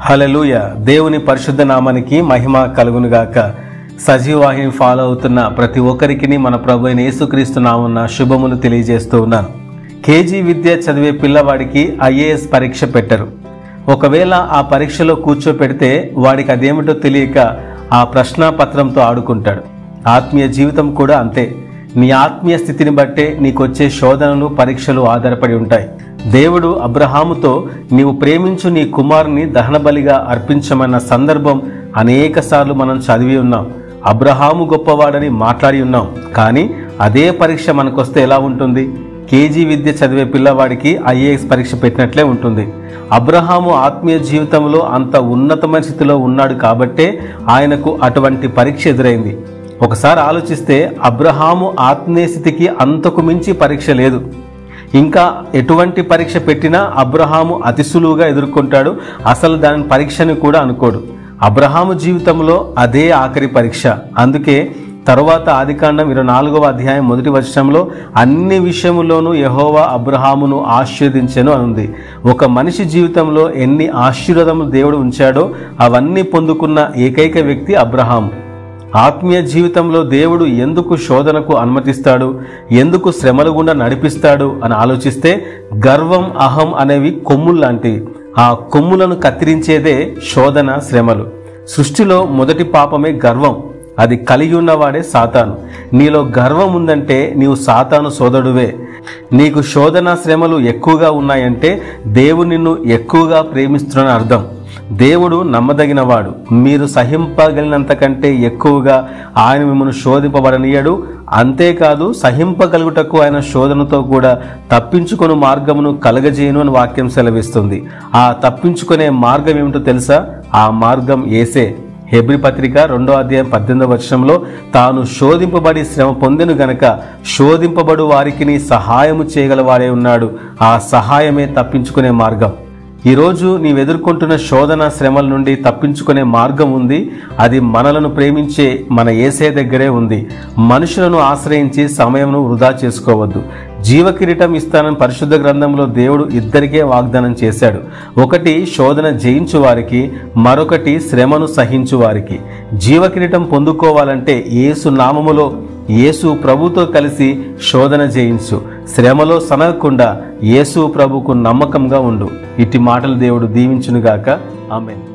హల్లెలూయా. దేవుని పరిశుద్ధ నామానికి మహిమ కలుగునుగాక. సజీవాహిని ఫాలో అవుతున్న ప్రతి ఒక్కరికి మన ప్రభు అయిన యేసుక్రీస్తు నామమున శుభములు తెలియజేస్తూ ఉన్నాను. కేజీ విద్య చదివే పిల్లవాడికి ఐఏఎస్ పరీక్ష పెట్టరు. ఒకవేళ ఆ పరీక్షలో కూర్చోపెడితే వాడికి అదేమిటో తెలియక ఆ ప్రశ్నాపత్రంతో ఆడుకుంటాడు. ఆత్మీయ జీవితం కూడా అంతే. నీ ఆత్మీయ స్థితిని బట్టే నీకొచ్చే శోధనలు, పరీక్షలు ఆధారపడి ఉంటాయి. దేవుడు అబ్రహాముతో నీవు ప్రేమించు నీ కుమారుని దహనబలిగా అర్పించమన్న సందర్భం అనేక సార్లు మనం చదివి ఉన్నాం. అబ్రహాము గొప్పవాడని మాట్లాడి ఉన్నాం. కానీ అదే పరీక్ష మనకొస్తే ఎలా ఉంటుంది? కేజీ విద్య చదివే పిల్లవాడికి ఐఏఎస్ పరీక్ష పెట్టినట్లే ఉంటుంది. అబ్రహాము ఆత్మీయ జీవితంలో అంత ఉన్నతమైన స్థితిలో ఉన్నాడు కాబట్టే ఆయనకు అటువంటి పరీక్ష ఎదురైంది. ఒకసారి ఆలోచిస్తే అబ్రహాము ఆత్మీయ స్థితికి అంతకు మించి పరీక్ష లేదు. ఇంకా ఎటువంటి పరీక్ష పెట్టినా అబ్రహాము అతి సులువుగా ఎదుర్కొంటాడు. అసలు దాని పరీక్షని కూడా అనుకోడు. అబ్రహాము జీవితంలో అదే ఆఖరి పరీక్ష. అందుకే తరువాత ఆదికాండం 24వ అధ్యాయం 1వ వచనంలో అన్ని విషయములోనూ యెహోవా అబ్రహామును ఆశీర్వదించెను అని ఉంది. ఒక మనిషి జీవితంలో ఎన్ని ఆశీర్వాదములు దేవుడు ఉంచాడో అవన్నీ పొందుకున్న ఏకైక వ్యక్తి అబ్రహాము. ఆత్మీయ జీవితంలో దేవుడు ఎందుకు శోధనకు అనుమతిస్తాడు, ఎందుకు శ్రమల గుండా నడిపిస్తాడు అని ఆలోచిస్తే గర్వం, అహం అనేవి కొమ్ములు లాంటివి. ఆ కొమ్ములను కత్తిరించేదే శోధన, శ్రమలు. సృష్టిలో మొదటి పాపమే గర్వం. అది కలిగి ఉన్నవాడే సాతాను. నీలో గర్వం ఉందంటే నీవు సాతాను సోదరుడువే. నీకు శోధన, శ్రమలు ఎక్కువగా ఉన్నాయంటే దేవుడు నిన్ను ఎక్కువగా ప్రేమిస్తున్నాడని అర్థం. దేవుడు నమ్మదగినవాడు. మీరు సహింపగలిగినంత కంటే ఎక్కువగా ఆయన మిమ్మల్ని శోధింపబడనీయడు. అంతేకాదు, సహింపగలుగుటకు ఆయన శోధనతో కూడా తప్పించుకునే మార్గమును కలగజేయను అని వాక్యం సెలవిస్తుంది. ఆ తప్పించుకునే మార్గం ఏమిటో తెలుసా? ఆ మార్గం యేసే. హెబ్రీ పత్రిక 2వ అధ్యాయం 18వ వచనంలో తాను శోధింపబడి శ్రమ పొందెను గనక శోధింపబడు వారికి సహాయము చేయగలవాడే ఉన్నాడు. ఆ సహాయమే తప్పించుకునే మార్గం. ఈరోజు నీవు ఎదుర్కొంటున్న శోధన, శ్రమల నుండి తప్పించుకునే మార్గం ఉంది. అది మనలను ప్రేమించే మన యేసే దగ్గరే ఉంది. మనుషులను ఆశ్రయించి సమయమును వృధా చేసుకోవద్దు. జీవకిరీటం ఇస్తానని పరిశుద్ధ గ్రంథంలో దేవుడు ఇద్దరికే వాగ్దానం చేశాడు. ఒకటి శోధన జయించు వారికి, మరొకటి శ్రమను సహించు వారికి. జీవకిరీటం పొందుకోవాలంటే యేసు నామములో, యేసు ప్రభుతో కలిసి శోధన జయించు. శ్రమలో సనగకుండా యేసు ప్రభుకు నమ్మకంగా ఉండు. ఇట్టి మాటలు దేవుడు దీవించునుగాక. ఆమేన్.